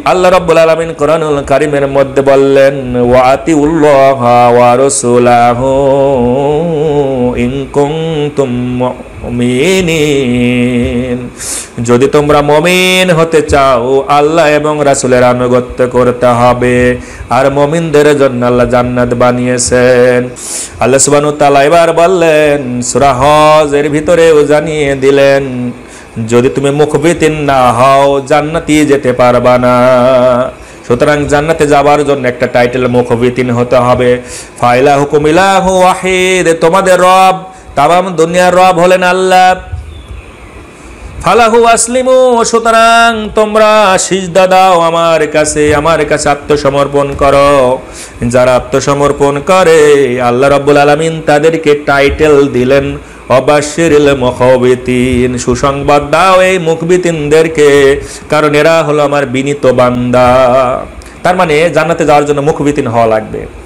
আল্লাহ রাব্বুল আলামিন কোরআনুল কারীমের মধ্যে বললেন ওয়া আতিউল্লাহা ওয়া রাসূলাহু ইন কুনতুম মুমিনিন, যদি তোমরা মুমিন হতে চাও আল্লাহ এবং রাসূলের আনুগত্য করতে হবে। আর মুমিনদের জন্য আল্লাহ জান্নাত বানিয়েছেন। আল্লাহ সুবহানাহু ওয়া তাআলা এবার বললেন সূরা হজের ভিতরেও জানিয়ে দিলেন যদি তুমি মুখবিতিন না হও জান্নাতে যেতে পারবা না। সুতরাং জান্নাতে যাবার জন্য একটা টাইটেল মুখবিতিন হতে হবে। ফাইলাহুকুম ইলাহু ওয়াহিদ, তোমাদের রব তামাম দুনিয়ার রব হলেন আল্লাহ। ফালাহু আসলিমু, সুতরাং তোমরা সিজদা দাও আমার কাছে আত্মসমর্পণ করো। যারা আত্মসমর্পণ করে আল্লাহ রাব্বুল আলামিন তাদেরকে টাইটেল দিলেন অবাশিরিল মুখবিতিন, সুসংবাদ দাও এই মুখবিতিনদেরকে, কারণ এরা হলো আমার বিনীত বান্দা। তার মানে জান্নাতে যাওয়ার জন্য মুখবিতিন হওয়া লাগবে।